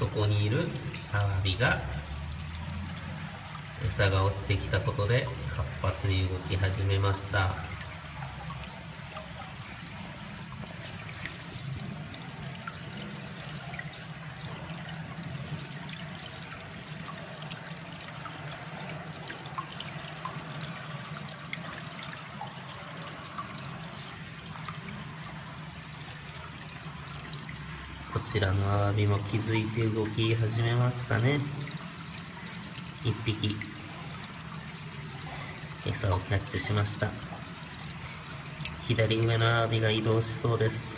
そこにいるアワビが餌が落ちてきたことで活発に動き始めました。こちらのアワビも気づいて動き始めますかね。一匹餌をキャッチしました。左上のアワビが移動しそうです。